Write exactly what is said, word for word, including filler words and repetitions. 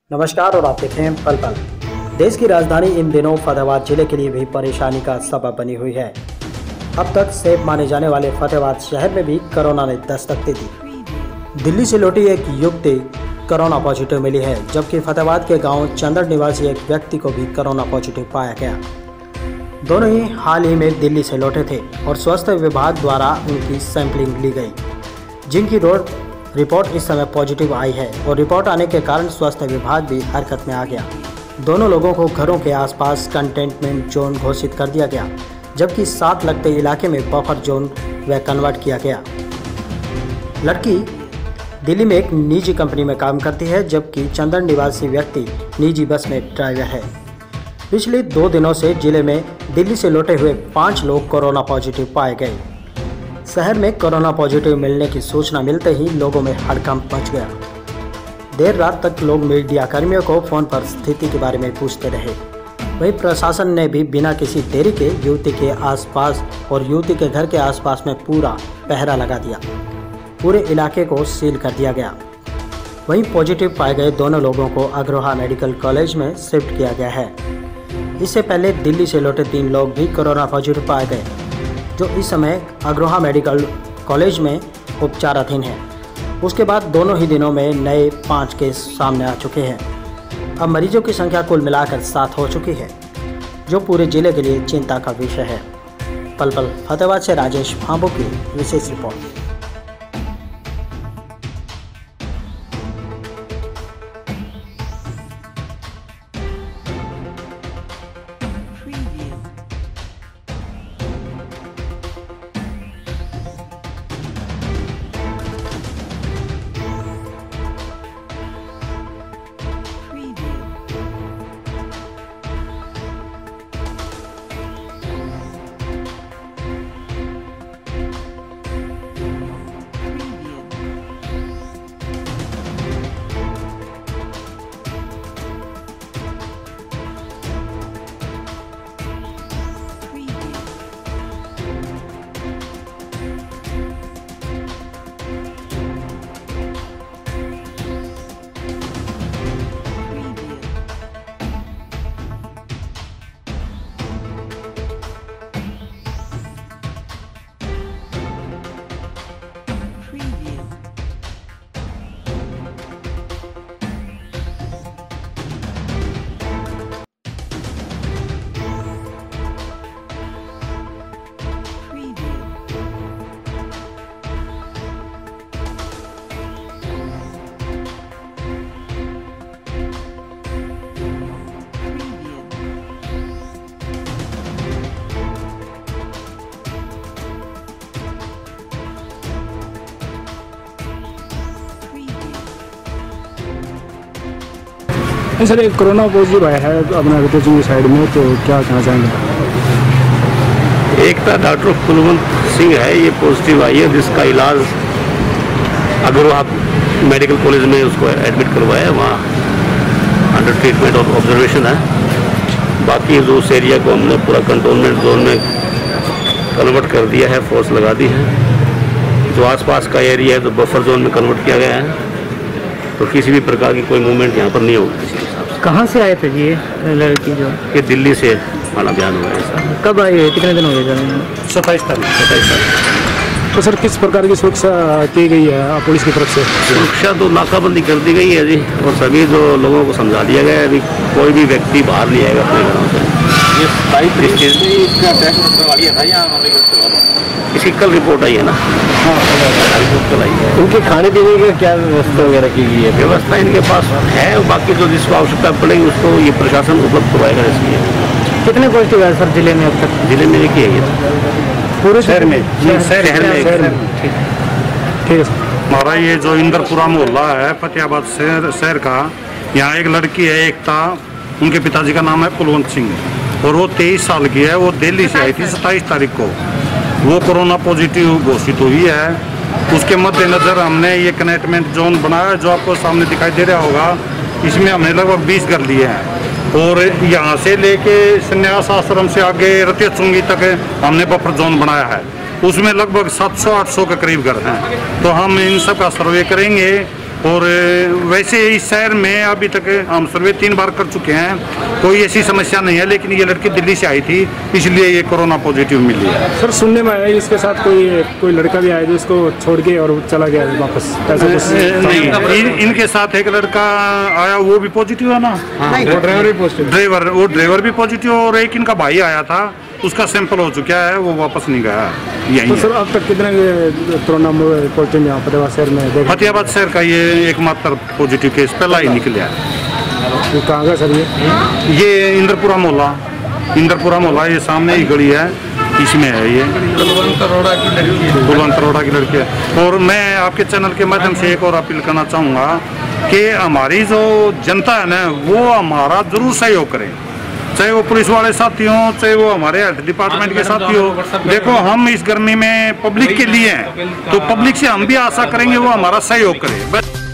नमस्कार और आप देख रहे हैं पल पल। देश की राजधानी इन दिनों फतेहाबाद जिले के लिए भी परेशानी का सबब बनी हुई है। अब तक सेफ माने जाने वाले फतेहाबाद शहर में भी कोरोना ने दस्तक दे दी। दिल्ली से लौटी एक युवती कोरोना पॉजिटिव मिली है, जबकि फतेहाबाद के गांव चंदड़ निवासी एक व्यक्ति को भी कोरोना पॉजिटिव पाया गया। दोनों ही हाल ही में दिल्ली से लौटे थे और स्वास्थ्य विभाग द्वारा उनकी सैंपलिंग ली गई, जिनकी रोड रिपोर्ट इस समय पॉजिटिव आई है और रिपोर्ट आने के कारण स्वास्थ्य विभाग भी हरकत में आ गया। दोनों लोगों को घरों के आसपास कंटेनमेंट जोन घोषित कर दिया गया, जबकि साथ लगते इलाके में बफर जोन व कन्वर्ट किया गया। लड़की दिल्ली में एक निजी कंपनी में काम करती है, जबकि चंदड़ निवासी व्यक्ति निजी बस में ड्राइवर है। पिछले दो दिनों से जिले में दिल्ली से लौटे हुए पाँच लोग कोरोना पॉजिटिव पाए गए। शहर में कोरोना पॉजिटिव मिलने की सूचना मिलते ही लोगों में हड़कंप मच गया। देर रात तक लोग मीडिया कर्मियों को फोन पर स्थिति के बारे में पूछते रहे। वहीं प्रशासन ने भी बिना किसी देरी के युवती के आसपास और युवती के घर के आसपास में पूरा पहरा लगा दिया। पूरे इलाके को सील कर दिया गया। वहीं पॉजिटिव पाए गए दोनों लोगों को अग्रोहा मेडिकल कॉलेज में शिफ्ट किया गया है। इससे पहले दिल्ली से लौटे तीन लोग भी कोरोना पॉजिटिव पाए गए, जो इस समय अग्रोहा मेडिकल कॉलेज में उपचाराधीन है। उसके बाद दोनों ही दिनों में नए पाँच केस सामने आ चुके हैं। अब मरीजों की संख्या कुल मिलाकर सात हो चुकी है, जो पूरे जिले के लिए चिंता का विषय है। पल पल फतेहाबाद से राजेश भांबू की विशेष रिपोर्ट। सर, एक कोरोना पॉजिटिव आया है अपना रितेश साइड में, तो क्या कहना चाहेंगे? एक था डॉक्टर कुलवंत सिंह है, ये पॉजिटिव आई है, जिसका इलाज अग्रोहा मेडिकल कॉलेज में उसको एडमिट करवाया है, वहाँ अंडर ट्रीटमेंट और ऑब्जर्वेशन है। बाकी जो उस एरिया को हमने पूरा कंटोनमेंट जोन में कन्वर्ट कर दिया है, फोर्स लगा दी है। जो आसपास का एरिया है तो बफर जोन में कन्वर्ट किया गया है, तो किसी भी प्रकार की कोई मूवमेंट यहाँ पर नहीं होगी। कहाँ से आए थे ये लड़की? जो ये दिल्ली से हमारा बयान हुआ है सर। कब आई है, कितने दिन हो गए? सत्ताईस तारीख सत्ताईस तारीख तो सर, किस प्रकार की सुरक्षा की गई है पुलिस की तरफ से? सुरक्षा तो नाकाबंदी कर दी गई है जी, और सभी जो लोगों को समझा दिया गया है अभी कोई भी व्यक्ति बाहर नहीं आएगा अपने घरों से। इसकी कल रिपोर्ट आई है ना? हाँ, रिपोर्ट कल आई है। उनके खाने पीने की क्या व्यवस्था वगैरह की गई है? व्यवस्था इनके पास है, बाकी जो जिसको आवश्यकता पड़ेगी उसको ये प्रशासन उपलब्ध करवाएगा। इसलिए कितने पॉजिटिव है सर जिले में अब तक? जिले में एक ही है ये, पूरे शहर में? शहर में। ठीक है सर। हमारा ये जो इंदरपुरा मोहल्ला है फतेहाबाद शहर शहर का, यहाँ एक लड़की है एकता, उनके पिताजी का नाम है कुलवंत सिंह, और वो तेईस साल की है। वो दिल्ली से आई थी सत्ताईस तारीख को। वो कोरोना पॉजिटिव घोषित हुई है। उसके मद्देनजर हमने ये कंटेनमेंट जोन बनाया, जो आपको सामने दिखाई दे रहा होगा। इसमें हमने लगभग बीस घर लिए हैं, और यहाँ से लेके संन्यास आश्रम से आगे रतियचुंगी तक हमने बफर जोन बनाया है। उसमें लगभग सात सौ आठ सौ के करीब घर हैं। तो हम इन सब का सर्वे करेंगे और वैसे इस शहर में अभी तक हम सर्वे तीन बार कर चुके हैं, कोई ऐसी समस्या नहीं है। लेकिन ये लड़की दिल्ली से आई थी, इसलिए ये कोरोना पॉजिटिव मिली है। सर सुनने में आया इसके साथ कोई कोई लड़का भी आया जो इसको छोड़ के और चला गया वापस, ऐसा कुछ नहीं, इन, इनके साथ एक लड़का आया, वो भी पॉजिटिव है ना। वो ड्राइवर भी पॉजिटिव, ड्राइवर वो ड्राइवर भी पॉजिटिव, और एक इनका भाई आया था, उसका सैंपल हो चुका है, वो वापस नहीं गया यहीं। तो सर अब तक कितने कोरोना पॉजिटिव यहाँ फतेहाबाद शहर में? फतेहाबाद शहर का ये एकमात्र पॉजिटिव केस पहला ही निकला है। तो कहाँ का सर ये? ये इंद्रपुरा मोहल्ला, इंद्रपुरा मोहल्ला ये सामने ही गली है, इसमें है ये। कुलवंत अरोड़ा की लड़की है, कुलवंत अरोड़ा की लड़की है। और मैं आपके चैनल के माध्यम से एक और अपील करना चाहूँगा कि हमारी जो जनता है ना, वो हमारा जरूर सहयोग करें, चाहे वो पुलिस वाले साथी हों, चाहे वो हमारे हेल्थ डिपार्टमेंट के साथी हो। देखो हम इस गर्मी में पब्लिक के लिए हैं, तो पब्लिक से हम भी आशा करेंगे वो हमारा सहयोग करे।